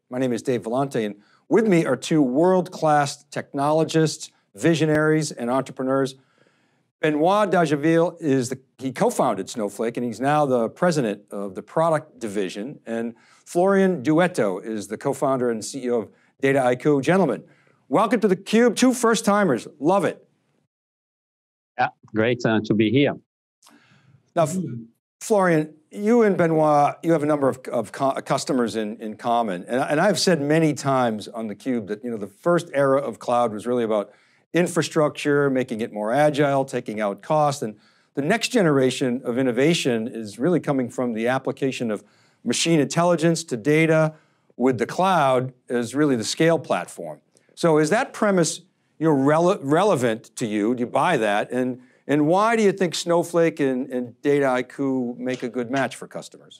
My name is Dave Vellante, and with me are two world-class technologists, visionaries, and entrepreneurs. Benoit Dageville he co-founded Snowflake, and he's now the president of the product division. And Florian Duetto is the co-founder and CEO of Dataiku. Gentlemen, welcome to theCUBE, two first-timers, love it. Yeah, great to be here. Now, Florian, you and Benoit, you have a number of customers in common. And I've said many times on theCUBE that the first era of cloud was really about infrastructure, making it more agile, taking out cost. And the next generation of innovation is really coming from the application of machine intelligence to data with the cloud as really the scale platform. So is that premise relevant to you? Do you buy that? And why do you think Snowflake and Dataiku make a good match for customers?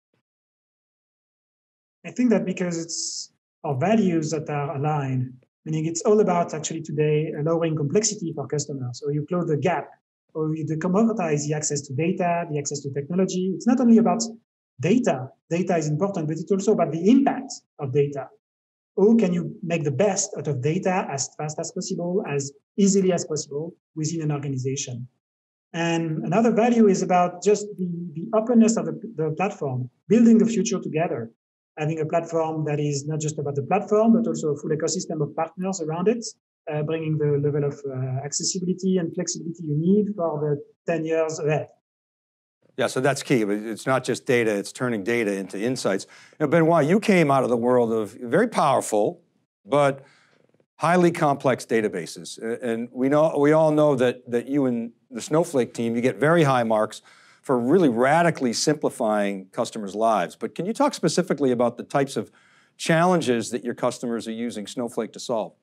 I think that because it's our values that are aligned, meaning it's all about actually today lowering complexity for customers. So you close the gap, or you decommoditize the access to data, the access to technology. It's not only about data. Data is important, but it's also about the impact of data. How can you make the best out of data as fast as possible, as easily as possible within an organization? And another value is about just the openness of the platform, building the future together, having a platform that is not just about the platform, but also a full ecosystem of partners around it, bringing the level of accessibility and flexibility you need for the 10 years ahead. Yeah, so that's key. It's not just data, it's turning data into insights. Benoit, you came out of the world of very powerful, but highly complex databases. And we all know that you and the Snowflake team, you get very high marks for really radically simplifying customers' lives. But can you talk specifically about the types of challenges that your customers are using Snowflake to solve?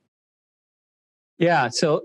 Yeah, so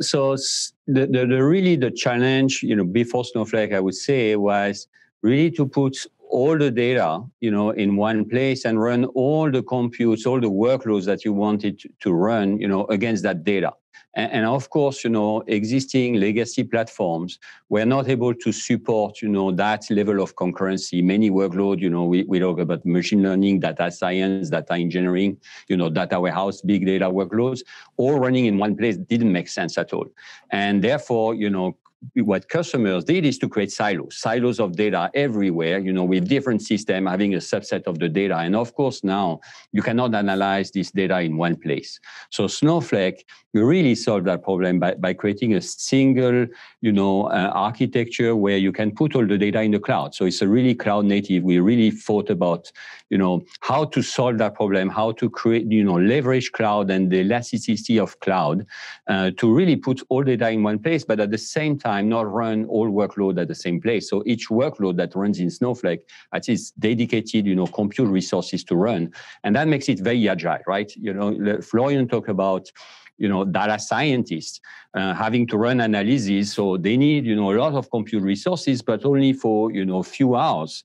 the challenge, before Snowflake, I would say, was really to put all the data, in one place and run all the computes, all the workloads that you wanted to run, against that data. And of course, existing legacy platforms were not able to support, that level of concurrency. Many workloads, we talk about machine learning, data science, data engineering, data warehouse, big data workloads, all running in one place didn't make sense at all. And therefore, what customers did is to create silos of data everywhere, with different systems having a subset of the data. And of course, now you cannot analyze this data in one place. So Snowflake really solved that problem by creating a single, architecture where you can put all the data in the cloud. So it's a really cloud native. We really thought about, how to solve that problem, how to create, leverage cloud and the elasticity of cloud to really put all data in one place, but at the same time, not run all workload at the same place. So each workload that runs in Snowflake has its dedicated, compute resources to run. And that makes it very agile, right? Florian talked about, data scientists having to run analysis. So they need, a lot of compute resources, but only for, few hours.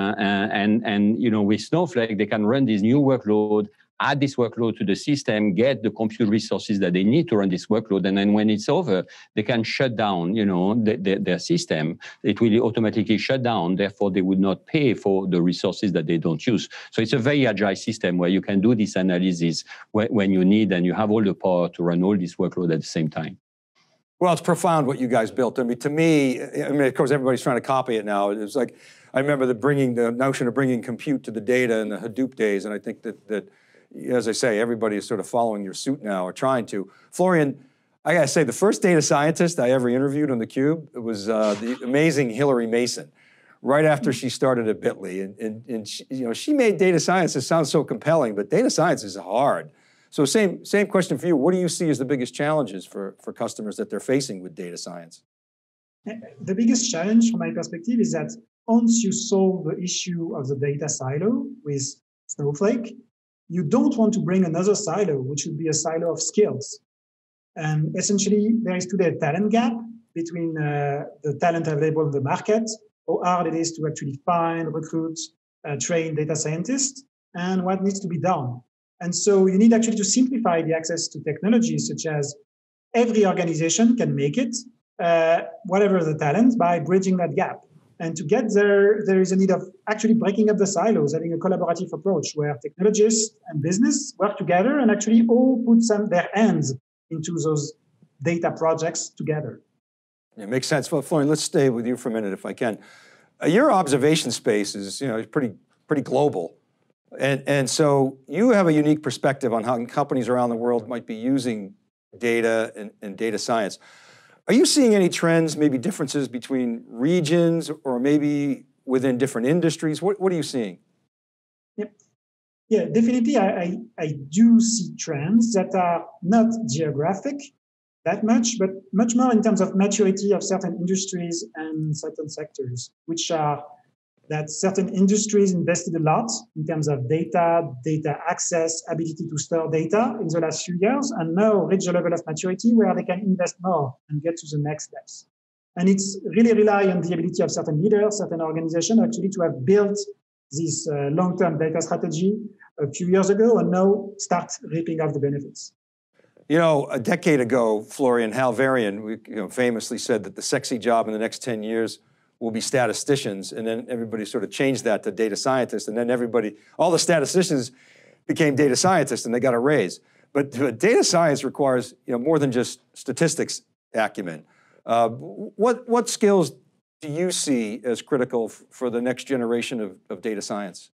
And with Snowflake, they can run this new workload, add this workload to the system, get the compute resources that they need to run this workload. And then when it's over, they can shut down, their system. It will automatically shut down. Therefore, they would not pay for the resources that they don't use. So it's a very agile system where you can do this analysis when you need, and you have all the power to run all this workload at the same time. Well, it's profound what you guys built. To me, of course, everybody's trying to copy it now. It's like, I remember the notion of bringing compute to the data in the Hadoop days, and I think that as I say, everybody is sort of following your suit now, or trying to. Florian, I gotta say, the first data scientist I ever interviewed on theCUBE, it was the amazing Hillary Mason, right after she started at Bitly. And she made data science sound so compelling, but data science is hard. So same question for you. What do you see as the biggest challenges for customers that they're facing with data science? The biggest challenge from my perspective is that once you solve the issue of the data silo with Snowflake, you don't want to bring another silo, which would be a silo of skills. And essentially, there is today a talent gap between the talent available in the market, how hard it is to actually find, recruit, train data scientists, and what needs to be done. And so you need actually to simplify the access to technologies, such as every organization can make it, whatever the talent, by bridging that gap. And to get there, there is a need of actually breaking up the silos, having a collaborative approach where technologists and business work together and actually all put their hands into those data projects together. Yeah, makes sense. Well, Florian, let's stay with you for a minute if I can. Your observation space is, pretty global. And so you have a unique perspective on how companies around the world might be using data and data science. Are you seeing any trends, maybe differences between regions or maybe within different industries? What are you seeing? Yep. Yeah, definitely. I do see trends that are not geographic that much, but much more in terms of maturity of certain industries and certain sectors, which are that certain industries invested a lot in terms of data access, ability to store data in the last few years, and now reach a level of maturity where they can invest more and get to the next steps. And it's really rely on the ability of certain leaders, certain organizations actually to have built this long-term data strategy a few years ago and now start reaping off the benefits. A decade ago, Florian, Hal Varian famously said that the sexy job in the next 10 years will be statisticians, and then everybody sort of changed that to data scientists, and then all the statisticians became data scientists, and they got a raise. But data science requires more than just statistics acumen. What skills do you see as critical for the next generation of data science?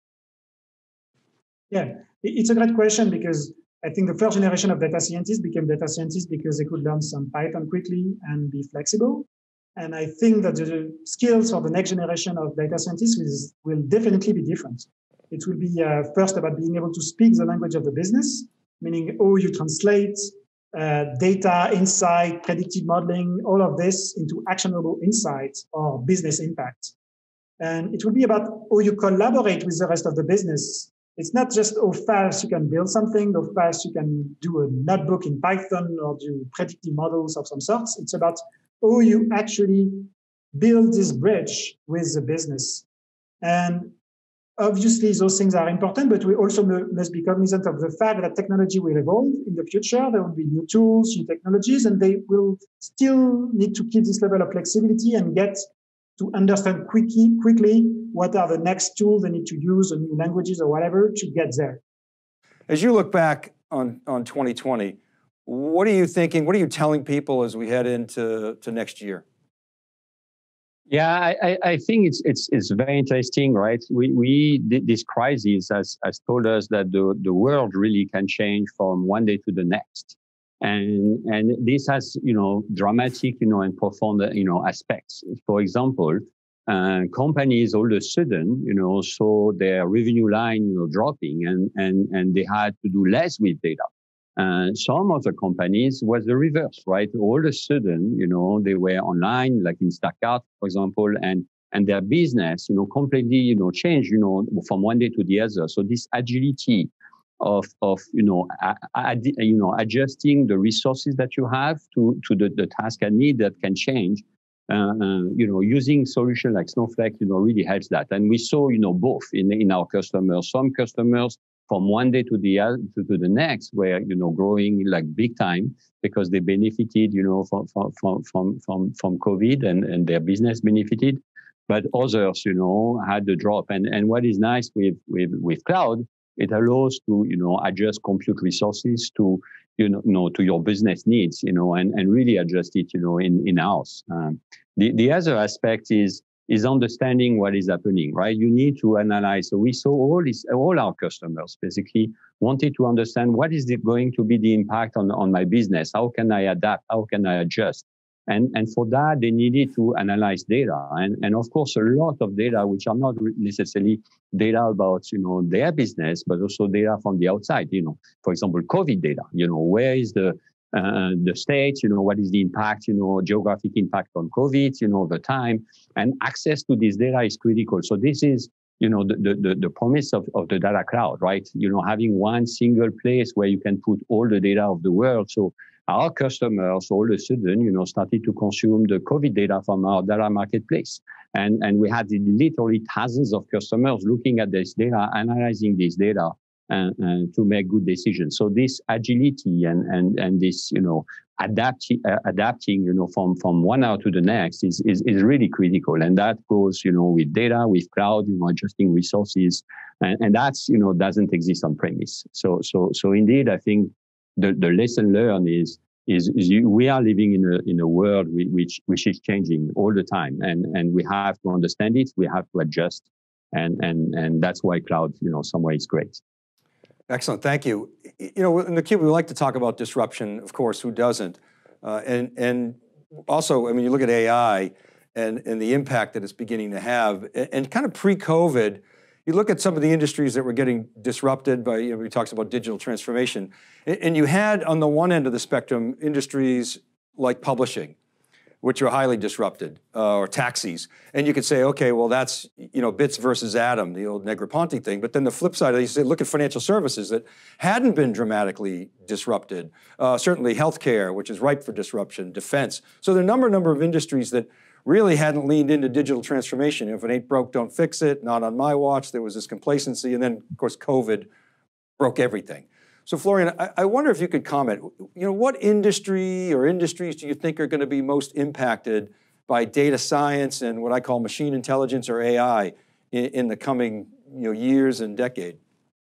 Yeah, it's a great question because I think the first generation of data scientists became data scientists because they could learn some Python quickly and be flexible. And I think that the skills for the next generation of data scientists will definitely be different. It will be first about being able to speak the language of the business, meaning how you translate data, insight, predictive modeling, all of this into actionable insights or business impact. And it will be about how you collaborate with the rest of the business. It's not just how fast you can build something, how fast you can do a notebook in Python or do predictive models of some sorts. It's about how you actually build this bridge with the business. And obviously those things are important, but we also must be cognizant of the fact that technology will evolve in the future. There will be new tools, new technologies, and they will still need to keep this level of flexibility and get to understand quickly what are the next tools they need to use or new languages or whatever to get there. As you look back on 2020, what are you thinking? What are you telling people as we head into next year? Yeah, I think it's very interesting, right? This crisis has told us that the world really can change from one day to the next, and this has dramatic and profound aspects. For example, companies all of a sudden saw their revenue line dropping, and they had to do less with data. Some of the companies was the reverse, right? All of a sudden, they were online, like Instacart, for example, and their business, completely, changed, from one day to the other. So this agility of adjusting the resources that you have to the task and need that can change, using solution like Snowflake, really helps that. And we saw, both in our customers. Some customers from one day to the next were, growing like big time because they benefited, from COVID and their business benefited. But others, had the drop. And what is nice with cloud, it allows to, adjust compute resources to, to your business needs, and really adjust it, in-house. The other aspect is understanding what is happening, right? You need to analyze. So we saw all our customers basically wanted to understand what is going to be the impact on my business? How can I adapt? How can I adjust? And for that, they needed to analyze data. And of course, a lot of data, which are not necessarily data about, their business, but also data from the outside, for example, COVID data, where is the state, what is the impact, geographic impact on COVID, over time, and access to this data is critical. So this is, the promise of the data cloud, right? Having one single place where you can put all the data of the world. So our customers all of a sudden, started to consume the COVID data from our data marketplace. And we had literally thousands of customers looking at this data, analyzing this data, and to make good decisions. So this agility and this, adapting, from one hour to the next is really critical. And that goes, with data, with cloud, adjusting resources, and that's, doesn't exist on premise. So indeed, I think the lesson learned is we are living in a world which is changing all the time, and we have to understand it. We have to adjust, and that's why cloud, some way is great. Excellent, thank you. In theCUBE, we like to talk about disruption, of course, who doesn't? And also, you look at AI and the impact that it's beginning to have, and kind of pre-COVID, you look at some of the industries that were getting disrupted by, we talked about digital transformation, and you had on the one end of the spectrum, industries like publishing, which are highly disrupted, or taxis. And you could say, okay, well that's, bits versus atom, the old Negroponte thing. But then the flip side, you say, look at financial services that hadn't been dramatically disrupted. Certainly healthcare, which is ripe for disruption, defense. So there are a number of industries that really hadn't leaned into digital transformation. If it ain't broke, don't fix it, not on my watch. There was this complacency, and then of course COVID broke everything. So Florian, I wonder if you could comment, what industry or industries do you think are going to be most impacted by data science and what I call machine intelligence or AI in the coming years and decade?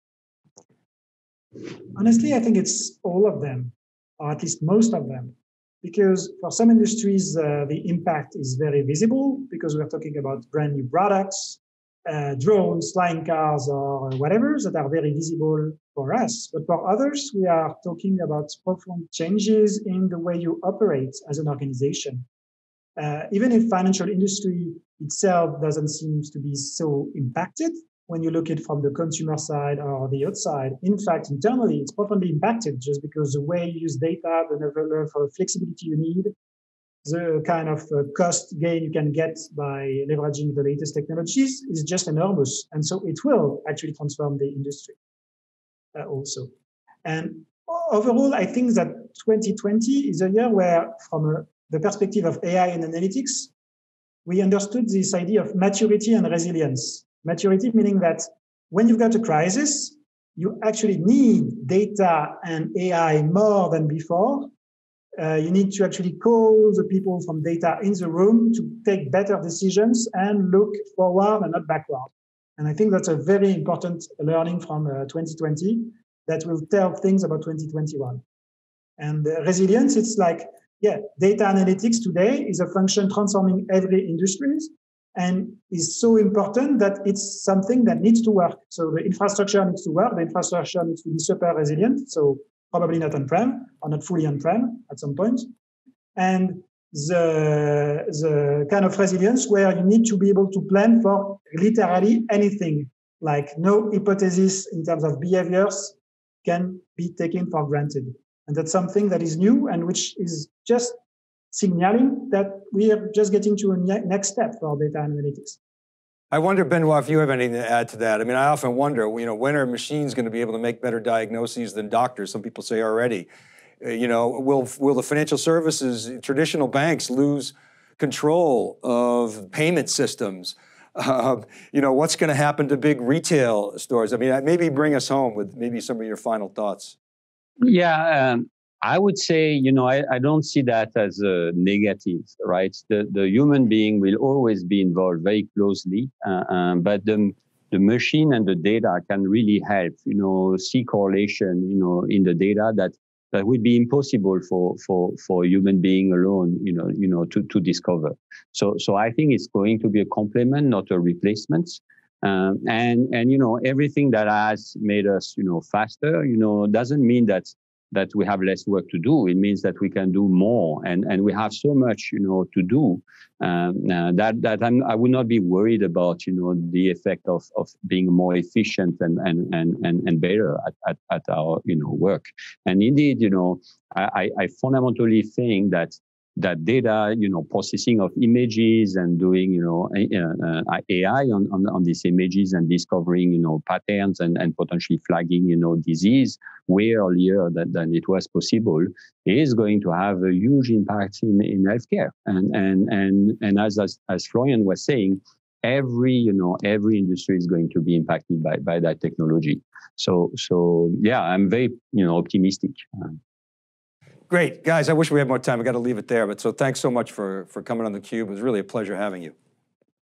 Honestly, I think it's all of them, or at least most of them, because for some industries, the impact is very visible because we're talking about brand new products, drones, flying cars, or whatever that are very visible for us. But for others, we are talking about profound changes in the way you operate as an organization. Even if financial industry itself doesn't seem to be so impacted, when you look at it from the consumer side or the outside, in fact, internally, it's profoundly impacted just because the way you use data, the level of flexibility you need, the kind of cost gain you can get by leveraging the latest technologies is just enormous. And so it will actually transform the industry also. And overall, I think that 2020 is a year where, from the perspective of AI and analytics, we understood this idea of maturity and resilience. Maturity meaning that when you've got a crisis, you actually need data and AI more than before. You need to actually call the people from data in the room to take better decisions and look forward and not backward. And I think that's a very important learning from 2020 that will tell things about 2021. And resilience, it's like, data analytics today is a function transforming every industry and is so important that it's something that needs to work. So the infrastructure needs to work. The infrastructure needs to be super resilient. So probably not on-prem or not fully on-prem at some point. And the kind of resilience where you need to be able to plan for literally anything, like no hypothesis in terms of behaviors can be taken for granted. And that's something that is new and which is just signaling that we are just getting to a next step for data analytics. I wonder, Benoit, if you have anything to add to that. I often wonder, when are machines going to be able to make better diagnoses than doctors? Some people say already. Will the financial services, traditional banks, lose control of payment systems? What's going to happen to big retail stores? Maybe bring us home with maybe some of your final thoughts. Yeah, I would say, I don't see that as a negative, right? The human being will always be involved very closely, but the machine and the data can really help, see correlation, in the data that would be impossible for a human being alone, to discover. So I think it's going to be a complement, not a replacement. And everything that has made us, faster, doesn't mean that we have less work to do. It means that we can do more, and we have so much, to do, that I would not be worried about, the effect of being more efficient and better at our, work. And indeed, I fundamentally think that data, processing of images and doing, AI on these images and discovering, patterns and potentially flagging, disease way earlier than it was possible is going to have a huge impact in healthcare. And as Florian was saying, every industry is going to be impacted by that technology. So yeah, I'm very optimistic. Great, guys. I wish we had more time. I got to leave it there. But so thanks so much for coming on theCUBE. It was really a pleasure having you.